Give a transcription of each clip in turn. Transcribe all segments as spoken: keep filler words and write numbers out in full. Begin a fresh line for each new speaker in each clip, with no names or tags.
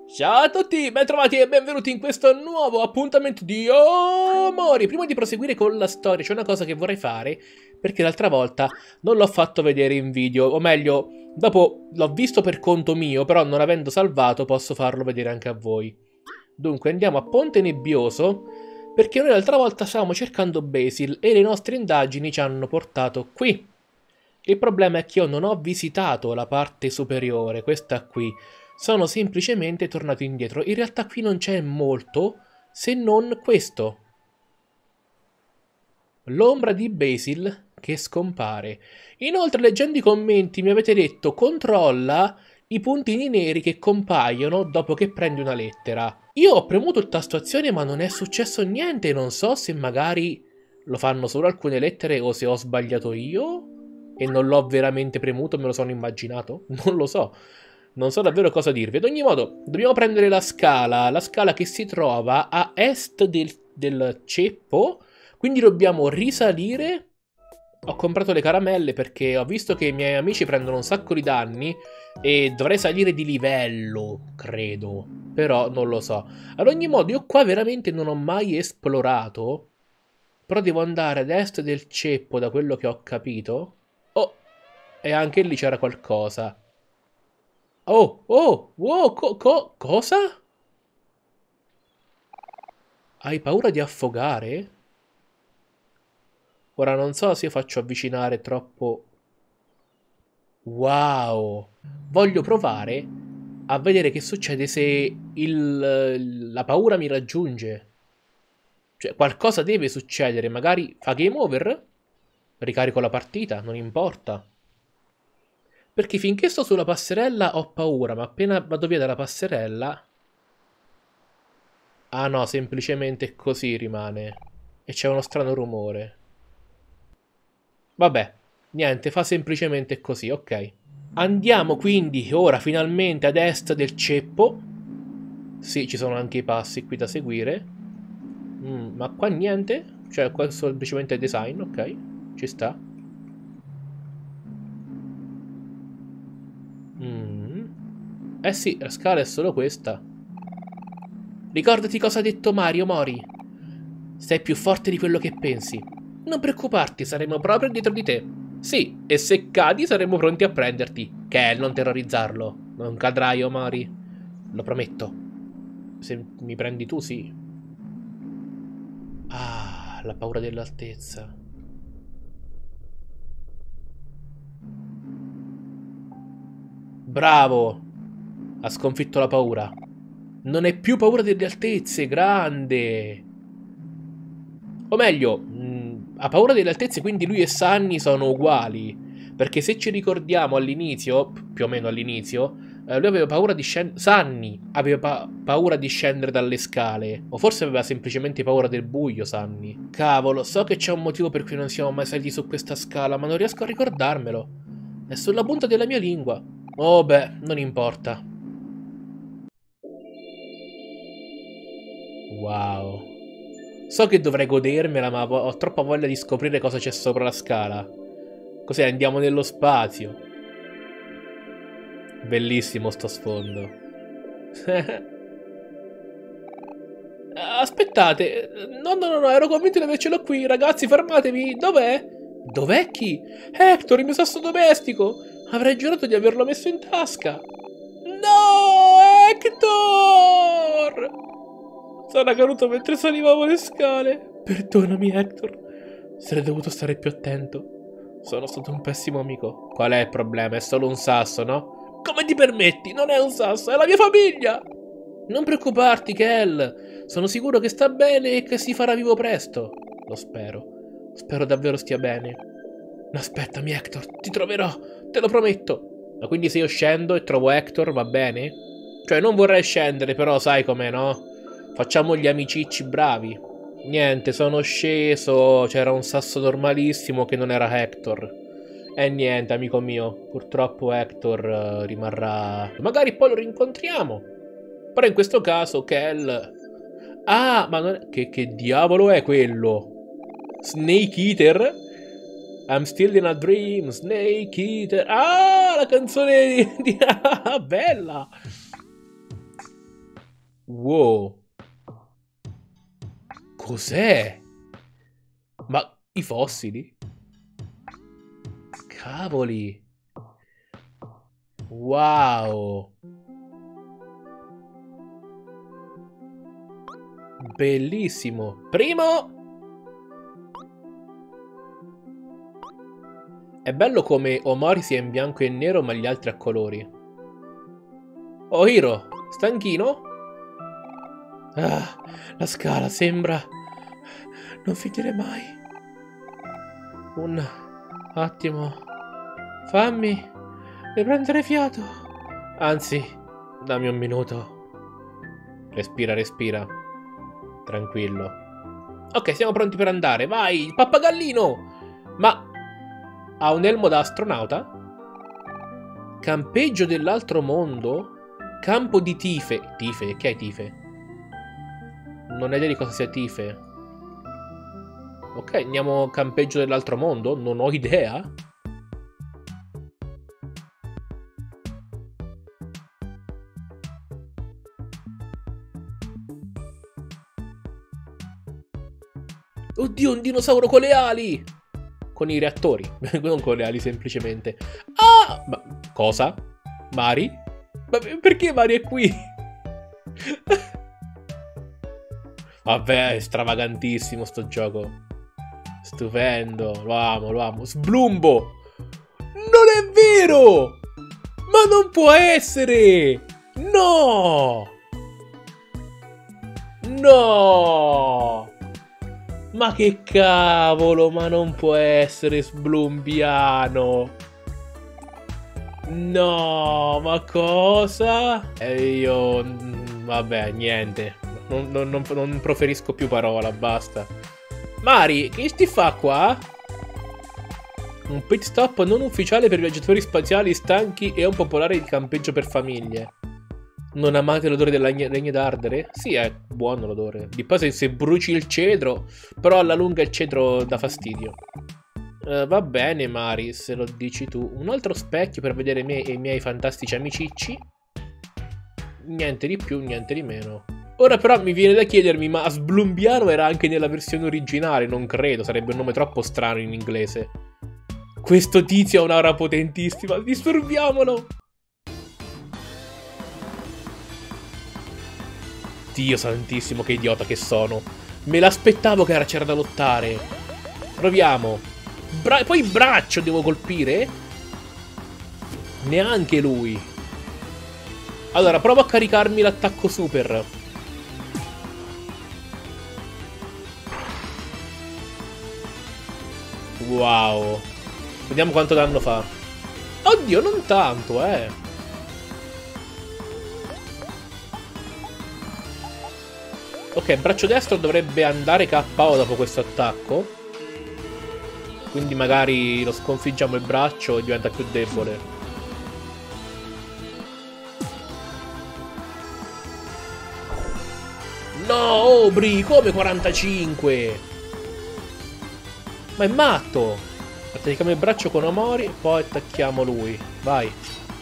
Ciao a tutti, bentrovati e benvenuti in questo nuovo appuntamento di Omori. Prima di proseguire con la storia c'è una cosa che vorrei fare, perché l'altra volta non l'ho fatto vedere in video, o meglio, dopo l'ho visto per conto mio, però non avendo salvato posso farlo vedere anche a voi. Dunque andiamo a Ponte Nebbioso, perché noi l'altra volta stavamo cercando Basil e le nostre indagini ci hanno portato qui. Il problema è che io non ho visitato la parte superiore, questa qui. Sono semplicemente tornato indietro. In realtà qui non c'è molto, se non questo. L'ombra di Basil che scompare. Inoltre, leggendo i commenti, mi avete detto controlla i puntini neri che compaiono dopo che prendi una lettera. Io ho premuto il tasto azione ma non è successo niente. Non so se magari lo fanno solo alcune lettere o se ho sbagliato io e non l'ho veramente premuto, me lo sono immaginato. Non lo so. Non so davvero cosa dirvi. Ad ogni modo, dobbiamo prendere la scala, la scala che si trova a est del, del ceppo, quindi dobbiamo risalire. Ho comprato le caramelle perché ho visto che i miei amici prendono un sacco di danni e dovrei salire di livello, credo, però non lo so. Ad ogni modo, io qua veramente non ho mai esplorato, però devo andare ad est del ceppo, da quello che ho capito. Oh, e anche lì c'era qualcosa. Oh, oh, wow, co co cosa? Hai paura di affogare? Ora non so se io faccio avvicinare troppo. Wow! Voglio provare a vedere che succede se il, la paura mi raggiunge. Cioè, qualcosa deve succedere. Magari fa game over? Ricarico la partita, non importa. Perché finché sto sulla passerella ho paura, ma appena vado via dalla passerella... Ah no, semplicemente così rimane. E c'è uno strano rumore. Vabbè, niente, fa semplicemente così, ok. Andiamo quindi ora finalmente ad est del ceppo. Sì, ci sono anche i passi qui da seguire. Mm, ma qua niente? Cioè, qua semplicemente design, ok. Ci sta. Mm. Eh sì, la scala è solo questa. Ricordati cosa ha detto Mario Mori. Sei più forte di quello che pensi. Non preoccuparti, saremo proprio dietro di te. Sì, e se cadi saremo pronti a prenderti. Kel, non terrorizzarlo. Non cadrai, Omari. Lo prometto. Se mi prendi tu, sì. Ah, la paura dell'altezza. Bravo! Ha sconfitto la paura. Non è più paura delle altezze, grande! O meglio, mh, ha paura delle altezze, quindi lui e Sunny sono uguali. Perché se ci ricordiamo all'inizio, più o meno all'inizio, eh, lui aveva paura di scendere... Sunny aveva pa paura di scendere dalle scale. O forse aveva semplicemente paura del buio, Sunny. Cavolo, so che c'è un motivo per cui non siamo mai saliti su questa scala, ma non riesco a ricordarmelo. È sulla punta della mia lingua. Oh beh, non importa. Wow. So che dovrei godermela, ma ho troppa voglia di scoprire cosa c'è sopra la scala. Cos'è? Andiamo nello spazio. Bellissimo sto sfondo. Aspettate. No, no, no, no, ero convinto di avercelo qui. Ragazzi, fermatevi. Dov'è? Dov'è chi? Hector, il mio sasso domestico. Avrei giurato di averlo messo in tasca. No, Hector! Sono caduto mentre salivamo le scale. Perdonami, Hector. Sarei dovuto stare più attento. Sono stato un pessimo amico. Qual è il problema? È solo un sasso, no? Come ti permetti? Non è un sasso, è la mia famiglia! Non preoccuparti, Kel. Sono sicuro che sta bene e che si farà vivo presto. Lo spero. Spero davvero stia bene. Aspettami, Hector. Ti troverò. Te lo prometto. Ma quindi se io scendo e trovo Hector, va bene? Cioè, non vorrei scendere, però sai com'è, no? Facciamo gli amicicci bravi. Niente, sono sceso. C'era un sasso normalissimo che non era Hector. E niente, amico mio. Purtroppo Hector uh, rimarrà... Magari poi lo rincontriamo. Però in questo caso Kel... Ah, ma non è... Che, che diavolo è quello? Snake Eater? I'm still in a dream, Snake Eater. Ah, la canzone di... di... Ah, bella! Wow. Cos'è? Ma i fossili? Cavoli. Wow. Bellissimo. Primo. È bello come Omori sia in bianco e nero ma gli altri a colori. Oh Hiro, stanchino? Ah, la scala sembra non finire mai. Un attimo. Fammi riprendere fiato. Anzi, dammi un minuto. Respira, respira. Tranquillo. Ok, siamo pronti per andare. Vai, il pappagallino! Ma ha un elmo da astronauta? Campeggio dell'altro mondo? Campo di Tife. Tife? Che è Tife? Non ho idea di cosa sia Tife. Ok, andiamo campeggio dell'altro mondo? Non ho idea. Oddio, un dinosauro con le ali! Con i reattori, non con le ali semplicemente. Ah! Ma cosa? Mari? Ma perché Mari è qui? Vabbè, è stravagantissimo sto gioco. Stupendo, lo amo, lo amo. Sblumbo! Non è vero! Ma non può essere! No! No! Ma che cavolo, ma non può essere Sblumbiano! No, ma cosa? E io... vabbè, niente. Non, non, non, non proferisco più parola, basta. Mari, che sti fa qua? Un pit stop non ufficiale per viaggiatori spaziali stanchi e un popolare di campeggio per famiglie. Non amate l'odore della legna d'ardere? Sì, è buono l'odore. Di base se bruci il cedro, però alla lunga il cedro dà fastidio. Uh, va bene, Mari, se lo dici tu. Un altro specchio per vedere me e i miei fantastici amicicci. Niente di più, niente di meno. Ora però mi viene da chiedermi, ma Sblumbiano era anche nella versione originale? Non credo, sarebbe un nome troppo strano in inglese. Questo tizio ha un'aura potentissima, disturbiamolo! Dio santissimo, che idiota che sono. Me l'aspettavo che c'era da lottare. Proviamo. Bra- poi braccio devo colpire? Neanche lui. Allora, provo a caricarmi l'attacco super. Wow. Vediamo quanto danno fa. Oddio, non tanto, eh. Ok, braccio destro dovrebbe andare K O dopo questo attacco. Quindi magari lo sconfiggiamo il braccio e diventa più debole. No, Obri, come quarantacinque? Ma è matto! Attacchiamo il braccio con Omori e poi attacchiamo lui. Vai.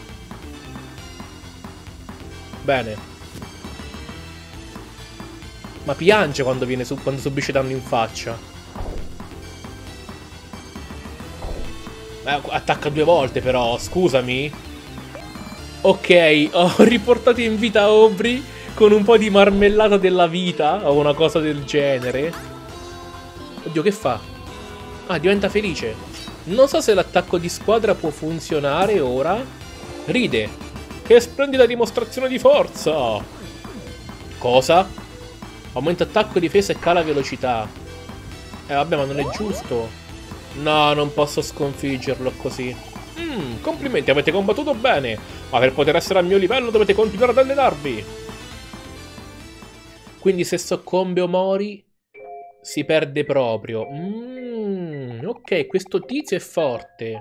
Bene. Ma piange quando, viene su quando subisce danno in faccia. Eh, attacca due volte però, scusami. Ok, ho riportato in vita Obri con un po' di marmellata della vita o una cosa del genere. Oddio, che fa? Ah, diventa felice. Non so se l'attacco di squadra può funzionare ora. Ride. Che splendida dimostrazione di forza. Cosa? Aumenta attacco, difesa e cala velocità. Eh vabbè, ma non è giusto. No, non posso sconfiggerlo così. Mm, complimenti, avete combattuto bene. Ma per poter essere al mio livello dovete continuare ad allenarvi. Quindi se soccombe Omori si perde proprio. Mm, ok, questo tizio è forte.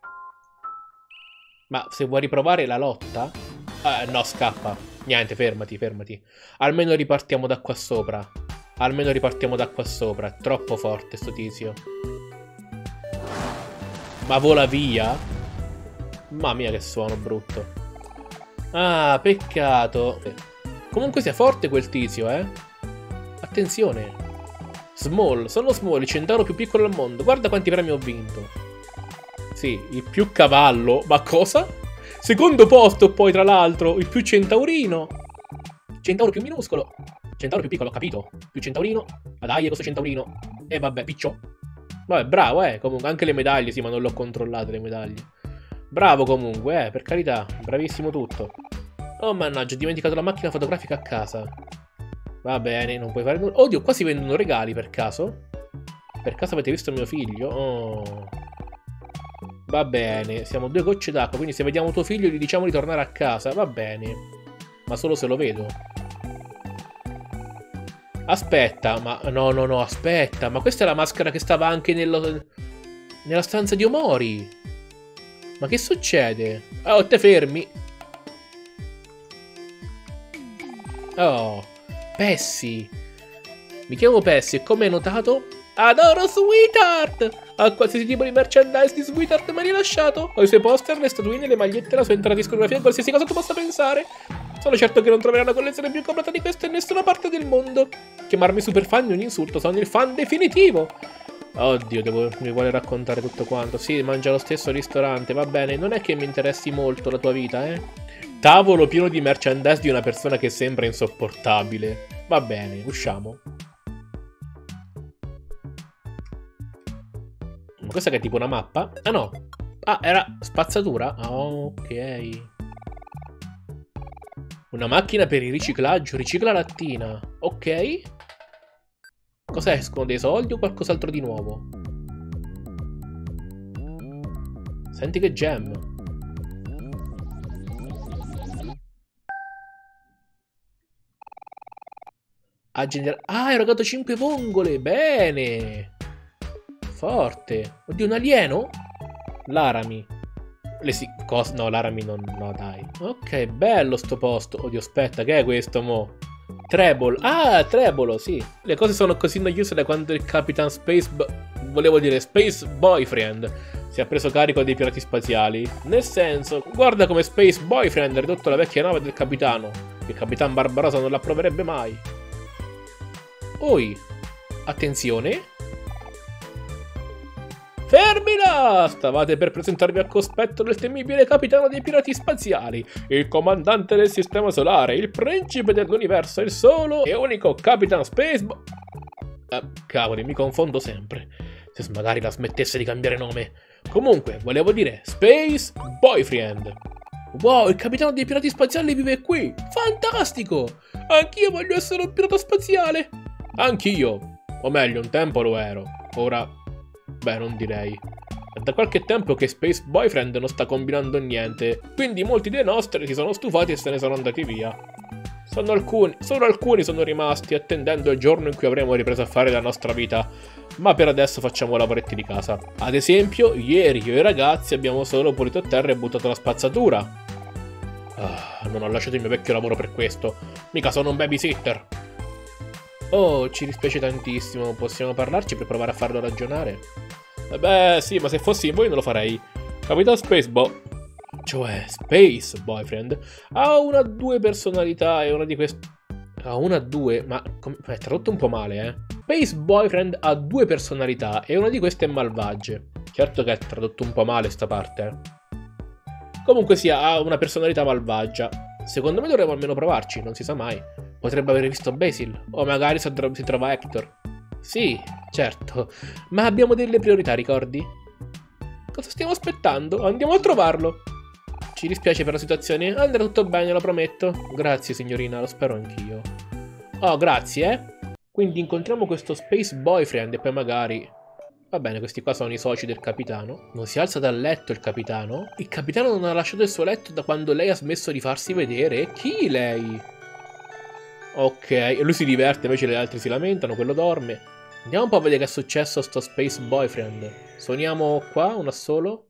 Ma se vuoi riprovare la lotta? Eh, no, scappa. Niente, fermati, fermati. Almeno ripartiamo da qua sopra. Almeno ripartiamo da qua sopra. È troppo forte sto tizio. Ma vola via? Mamma mia che suono brutto. Ah, peccato. Comunque sia forte quel tizio, eh. Attenzione. Small, sono Small, il centauro più piccolo al mondo. Guarda quanti premi ho vinto. Sì, il più cavallo. Ma cosa? Secondo posto poi, tra l'altro, il più centaurino. Centauro più minuscolo. Centauro più piccolo, ho capito. Più centaurino. Ma dai, questo centaurino. E eh, vabbè, piccio. Vabbè, bravo, eh. Comunque, anche le medaglie, sì, ma non l'ho controllate le medaglie. Bravo comunque, eh, per carità. Bravissimo tutto. Oh, mannaggia, ho dimenticato la macchina fotografica a casa. Va bene, non puoi fare nulla. Oddio, qua si vendono regali per caso? Per caso avete visto mio figlio? Oh. Va bene, siamo due gocce d'acqua, quindi se vediamo tuo figlio gli diciamo di tornare a casa. Va bene. Ma solo se lo vedo. Aspetta, ma... No, no, no, aspetta. Ma questa è la maschera che stava anche nello... nella stanza di Omori. Ma che succede? Oh, te fermi. Oh, Pessy. Mi chiamo Pessy e come hai notato... Adoro Sweetheart! A qualsiasi tipo di merchandise di Sweetheart mi ha rilasciato. Ho i suoi poster, le statuine, le magliette, la sua intera discografia e qualsiasi cosa tu possa pensare. Sono certo che non troverai una collezione più completa di questa in nessuna parte del mondo. Chiamarmi super fan è un insulto, sono il fan definitivo. Oddio, devo, mi vuole raccontare tutto quanto. Sì, mangia allo stesso ristorante, va bene. Non è che mi interessi molto la tua vita, eh? Tavolo pieno di merchandise di una persona che sembra insopportabile. Va bene, usciamo. Ma questa che è tipo una mappa? Ah no. Ah, era spazzatura? Oh, ok. Una macchina per il riciclaggio. Ricicla lattina. Ok. Cosa escono? Dei soldi o qualcos'altro di nuovo? Senti che gem. Ha generato... Ah, hai erogato cinque vongole. Bene. Forte. Oddio, un alieno? Larami. Le si... Cos... No, Larami non... No, dai. Ok, bello sto posto. Oddio, aspetta, che è questo, mo? Treble. Ah, Trebolo, sì. Le cose sono così noiose da quando il Capitan Space... Volevo dire Space Boyfriend si è preso carico dei pirati spaziali. Nel senso, guarda come Space Boyfriend ha ridotto la vecchia nave del capitano. Il Capitan Barbarossa non l'approverebbe mai. Oi. Attenzione. Fermila! Stavate per presentarvi al cospetto del temibile capitano dei pirati spaziali, il comandante del sistema solare, il principe dell'universo, il solo e unico Capitan Space Bo... Eh, cavoli, mi confondo sempre. Se magari la smettesse di cambiare nome. Comunque, volevo dire Space Boyfriend. Wow, il capitano dei pirati spaziali vive qui! Fantastico! Anch'io voglio essere un pirata spaziale! Anch'io! O meglio, un tempo lo ero. Ora... Beh, non direi. È da qualche tempo che Space Boyfriend non sta combinando niente, quindi molti dei nostri si sono stufati e se ne sono andati via. Sono alcuni, solo alcuni sono rimasti attendendo il giorno in cui avremo ripreso a fare la nostra vita, ma per adesso facciamo lavoretti di casa. Ad esempio, ieri io e i ragazzi abbiamo solo pulito a terra e buttato la spazzatura. Ah, non ho lasciato il mio vecchio lavoro per questo, mica sono un babysitter. Oh, ci dispiace tantissimo, possiamo parlarci per provare a farlo ragionare? Eh beh, sì, ma se fossi in voi non lo farei. Capitan Space Bo... Cioè, Space Boyfriend ha una due personalità e una di queste... Ha una due... Ma è tradotto un po' male, eh. Space Boyfriend ha due personalità e una di queste è malvagie. Certo che è tradotto un po' male sta parte, eh. Comunque sia, ha una personalità malvagia. Secondo me dovremmo almeno provarci, non si sa mai. Potrebbe aver visto Basil, o magari si trova Hector. Sì, certo, ma abbiamo delle priorità, ricordi? Cosa stiamo aspettando? Andiamo a trovarlo. Ci dispiace per la situazione, andrà tutto bene, lo prometto. Grazie, signorina, lo spero anch'io. Oh, grazie, eh. Quindi incontriamo questo Space Boyfriend e poi magari... Va bene, questi qua sono i soci del capitano. Non si alza dal letto il capitano? Il capitano non ha lasciato il suo letto da quando lei ha smesso di farsi vedere? Chi lei? Ok, e lui si diverte, invece gli altri si lamentano, quello dorme. Andiamo un po' a vedere che è successo a sto Space Boyfriend. Suoniamo qua, una solo.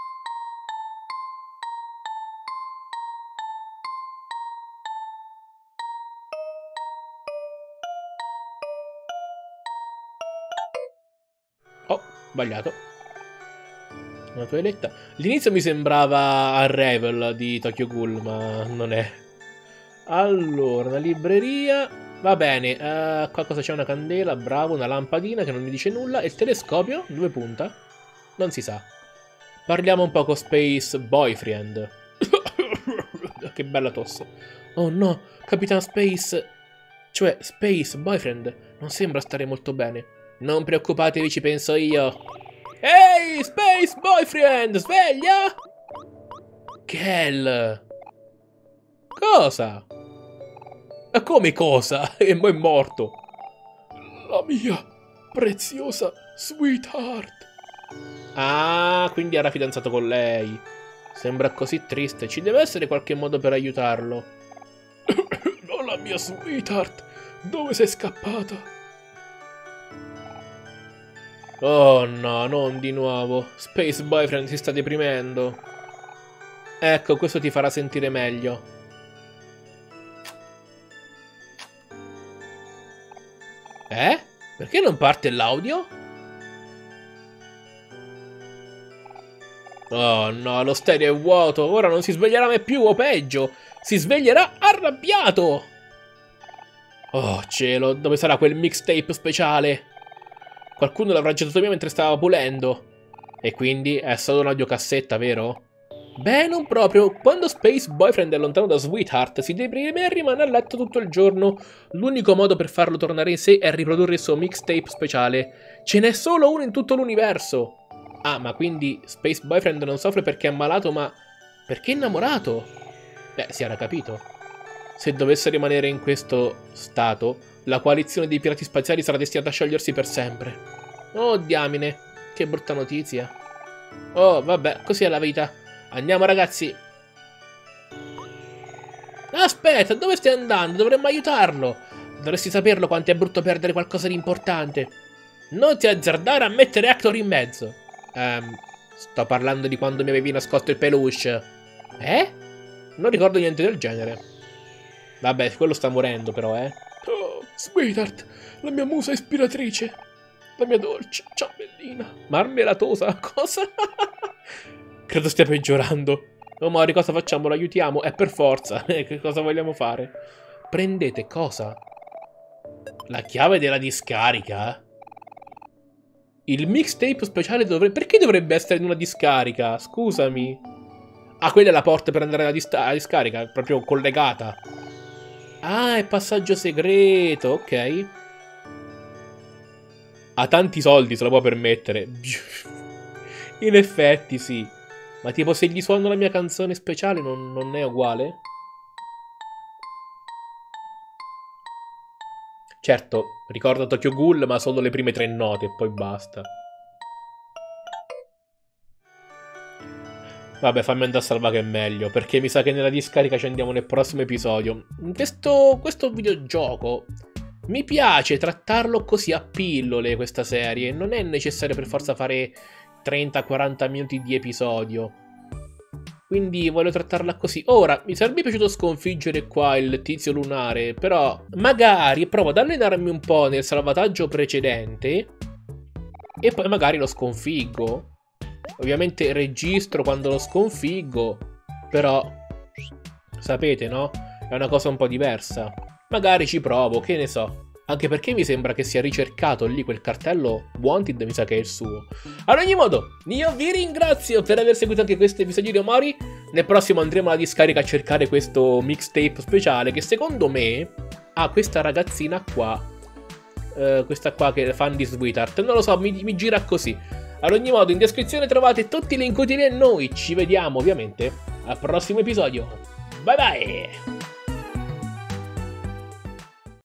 Oh, sbagliato. Una toeletta. All'inizio mi sembrava Arrival di Tokyo Ghoul, ma non è. Allora, una libreria. Va bene, uh, qua cosa c'è? Una candela, bravo, una lampadina che non mi dice nulla. E il telescopio? Dove punta? Non si sa. Parliamo un po' con Space Boyfriend. Che bella tosse. Oh no, Capitan Space... Cioè, Space Boyfriend non sembra stare molto bene. Non preoccupatevi, ci penso io. Ehi, Space Boyfriend, sveglia! Kel! Cosa? Ma come cosa? E mo' è morto. La mia preziosa sweetheart. Ah, quindi era fidanzato con lei. Sembra così triste. Ci deve essere qualche modo per aiutarlo. No, la mia sweetheart. Dove sei scappata? Oh no, non di nuovo. Space Boyfriend si sta deprimendo. Ecco, questo ti farà sentire meglio. Eh? Perché non parte l'audio? Oh no, lo stereo è vuoto. Ora non si sveglierà mai più, o peggio, si sveglierà arrabbiato. Oh cielo, dove sarà quel mixtape speciale? Qualcuno l'avrà gettato via mentre stava pulendo. E quindi è solo un'audiocassetta, vero? Beh, non proprio. Quando Space Boyfriend è lontano da Sweetheart, si deprime e rimane a letto tutto il giorno. L'unico modo per farlo tornare in sé è riprodurre il suo mixtape speciale. Ce n'è solo uno in tutto l'universo. Ah, ma quindi Space Boyfriend non soffre perché è ammalato, ma perché è innamorato? Beh, si era capito. Se dovesse rimanere in questo stato, la coalizione dei pirati spaziali sarà destinata a sciogliersi per sempre. Oh, diamine, che brutta notizia. Oh, vabbè, così è la vita. Andiamo, ragazzi. Aspetta, dove stai andando? Dovremmo aiutarlo. Dovresti saperlo quanto è brutto perdere qualcosa di importante. Non ti azzardare a mettere Hector in mezzo. Ehm, sto parlando di quando mi avevi nascosto il peluche. Eh? Non ricordo niente del genere. Vabbè, quello sta morendo però, eh. Oh, Sweetheart, la mia musa ispiratrice. La mia dolce ciambellina. Marmelatosa, cosa? Credo stia peggiorando. Oh, Mori, cosa facciamo? Lo aiutiamo? Eh, per forza. Che cosa vogliamo fare? Prendete cosa? La chiave della discarica? Il mixtape speciale dovrebbe... Perché dovrebbe essere in una discarica? Scusami. Ah, quella è la porta per andare alla, dis alla discarica. È proprio collegata. Ah, è passaggio segreto. Ok. Ha tanti soldi, se lo può permettere. In effetti, sì. Ma tipo, se gli suono la mia canzone speciale non, non è uguale? Certo, ricordo Tokyo Ghoul, ma solo le prime tre note e poi basta. Vabbè, fammi andare a salvare che è meglio, perché mi sa che nella discarica ci andiamo nel prossimo episodio. Questo, questo videogioco mi piace trattarlo così a pillole, questa serie. Non è necessario per forza fare trenta quaranta minuti di episodio. Quindi voglio trattarla così. Ora, mi sarebbe piaciuto sconfiggere qua il tizio lunare, però magari provo ad allenarmi un po' nel salvataggio precedente e poi magari lo sconfiggo. Ovviamente registro quando lo sconfiggo, però sapete, no? È una cosa un po' diversa. Magari ci provo, che ne so. Anche perché mi sembra che sia ricercato lì quel cartello Wanted, mi sa che è il suo. Ad ogni modo, io vi ringrazio per aver seguito anche questo episodio di Omori. Nel prossimo andremo alla discarica a cercare questo mixtape speciale che secondo me ha questa ragazzina qua. Uh, questa qua che è fan di Sweetheart. Non lo so, mi, mi gira così. Ad ogni modo, in descrizione trovate tutti i link utili e noi ci vediamo ovviamente al prossimo episodio. Bye bye!